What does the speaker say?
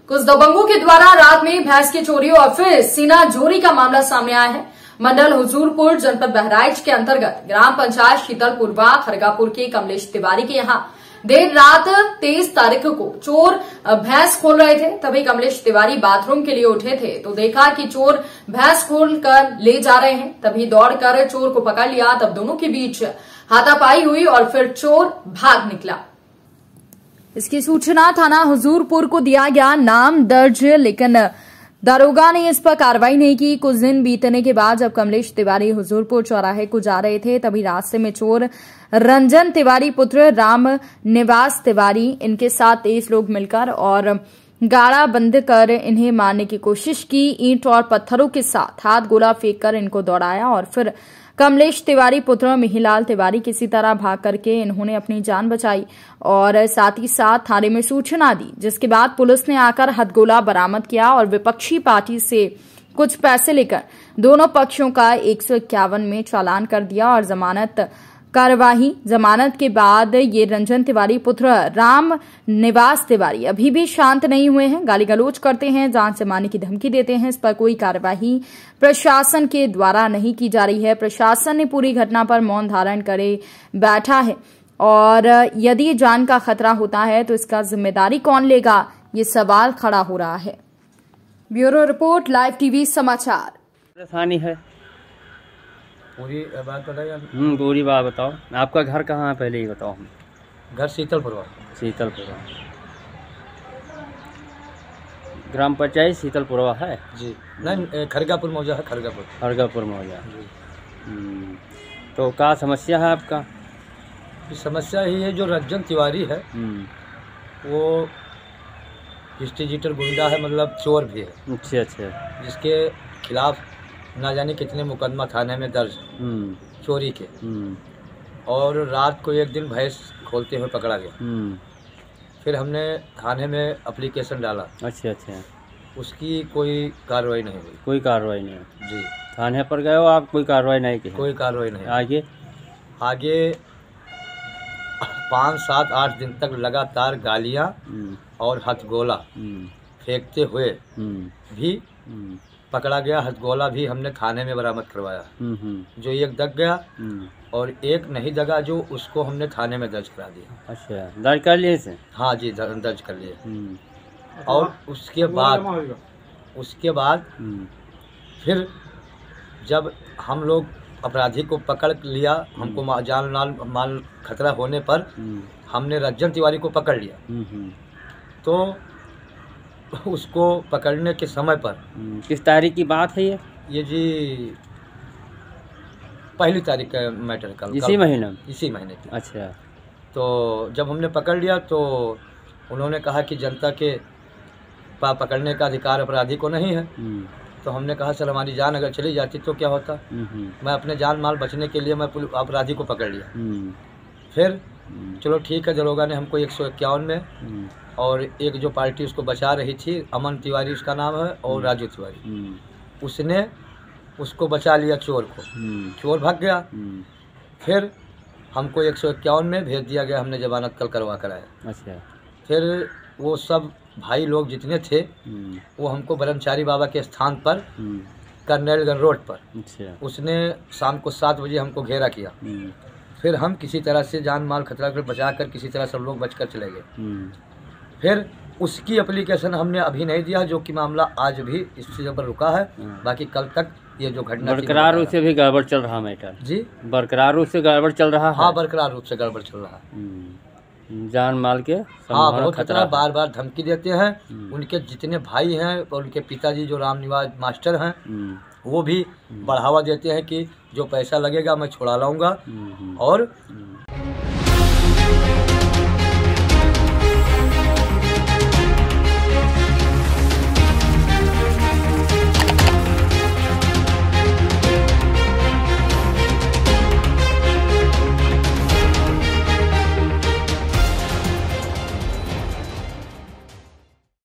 कुछ दबंगों के द्वारा रात में भैंस की चोरी और फिर सीना जोरी का मामला सामने आया है। मंडल हुजूरपुर जनपद बहराइच के अंतर्गत ग्राम पंचायत शीतलपुरवा खरगापुर के कमलेश तिवारी के यहां देर रात 23 तारीख को चोर भैंस खोल रहे थे। तभी कमलेश तिवारी बाथरूम के लिए उठे थे तो देखा कि चोर भैंस खोल कर ले जा रहे हैं। तभी दौड़कर चोर को पकड़ लिया। तब दोनों के बीच हाथापाई हुई और फिर चोर भाग निकला। इसकी सूचना थाना हुजूरपुर को दिया गया, नाम दर्ज, लेकिन दारोगा ने इस पर कार्रवाई नहीं की। कुछ दिन बीतने के बाद जब कमलेश तिवारी हुजूरपुर चौराहे को जा रहे थे तभी रास्ते में चोर रंजन तिवारी पुत्र राम निवास तिवारी इनके साथ 23 लोग मिलकर और गाड़ा बंद कर इन्हें मारने की कोशिश की। ईंट और पत्थरों के साथ हाथ गोला फेंक कर इनको दौड़ाया और फिर कमलेश तिवारी पुत्र मिहिलाल तिवारी किसी तरह भाग करके इन्होंने अपनी जान बचाई और साथ ही साथ थाने में सूचना दी, जिसके बाद पुलिस ने आकर हथगोला बरामद किया और विपक्षी पार्टी से कुछ पैसे लेकर दोनों पक्षों का 151 में चालान कर दिया और जमानत के बाद ये रंजन तिवारी पुत्र राम निवास तिवारी अभी भी शांत नहीं हुए हैं। गाली गलौज करते हैं, जान से मारने की धमकी देते हैं। इस पर कोई कार्यवाही प्रशासन के द्वारा नहीं की जा रही है। प्रशासन ने पूरी घटना पर मौन धारण करे बैठा है और यदि जान का खतरा होता है तो इसका जिम्मेदारी कौन लेगा, ये सवाल खड़ा हो रहा है। ब्यूरो रिपोर्ट, लाइव टीवी समाचार। परेशानी है, पूरी बात बताइए। पूरी बात बताओ। आपका घर कहाँ है पहले ही बताओ। हम घर शीतलपुरवा। शीतलपुरवा ग्राम पंचायत शीतलपुरवा है जी। नहीं, खरगापुर मौजा है। खरगापुर मौजा। तो क्या समस्या है आपका? समस्या ही है, जो रंजन तिवारी है वो डिजिटल गुंडा है, मतलब चोर भी है। अच्छा। जिसके खिलाफ ना जाने कितने मुकदमा थाने में दर्ज चोरी के। और रात को एक दिन भैंस खोलते हुए पकड़ा गया। फिर हमने थाने में एप्लीकेशन डाला। अच्छा। उसकी कोई कार्रवाई नहीं हुई। कोई कार्रवाई नहीं जी। थाने पर गए हो आप, कोई कार्रवाई नहीं की? कोई कार्रवाई नहीं। आगे 5, 7, 8 दिन तक लगातार गालियां और हथगोला फेंकते हुए भी पकड़ा गया। हथगोला भी हमने थाने में बरामद करवाया। जो एक दग गया और एक नहीं दगा, जो उसको हमने थाने में दर्ज करा दिया। अच्छा, दर्ज कर लिए इसे? हाँ जी, दर्ज कर लिए। और उसके बाद फिर जब हम लोग अपराधी को पकड़ लिया, हमको जान माल खतरा होने पर हमने रंजन तिवारी को पकड़ लिया। तो उसको पकड़ने के समय पर किस तारीख की बात है ये जी 1 तारीख का मैटर कल, इसी महीने की। अच्छा। तो जब हमने पकड़ लिया तो उन्होंने कहा कि जनता के पकड़ने का अधिकार अपराधी को नहीं है। तो हमने कहा सर, हमारी जान अगर चली जाती तो क्या होता। मैं अपने जान माल बचने के लिए मैं अपराधी को पकड़ लिया। फिर चलो ठीक है, दरोगा ने हमको 151 में और एक जो पार्टी उसको बचा रही थी, अमन तिवारी उसका नाम है, और राजू तिवारी, उसने उसको बचा लिया चोर को। चोर भाग गया। फिर हमको 151 में भेज दिया गया। हमने जमानत कल करवा कर आए। अच्छा। फिर वो सब भाई लोग जितने थे वो हमको ब्रह्मचारी बाबा के स्थान पर कर्नेलगंज रोड पर, उसने शाम को 7 बजे हमको घेरा किया। फिर हम किसी तरह से जान माल खतरा कर बचा कर किसी तरह सब लोग बचकर चले गए। फिर उसकी एप्लीकेशन हमने अभी नहीं दिया, जो कि मामला आज भी इस चीज़ पर रुका है। बाकी कल तक ये जो घटना बरकरार रूप से भी गड़बड़ चल रहा मैटर जी। बरकरार रूप से गड़बड़ चल रहा है। हाँ, बरकरार रूप से गड़बड़ चल रहा है। जान माल के हाँ बहुत खतरा। बार बार धमकी देते हैं। उनके जितने भाई हैं और उनके पिताजी जो राम निवास मास्टर हैं वो भी बढ़ावा देते हैं कि जो पैसा लगेगा मैं छुड़ा लाऊंगा। और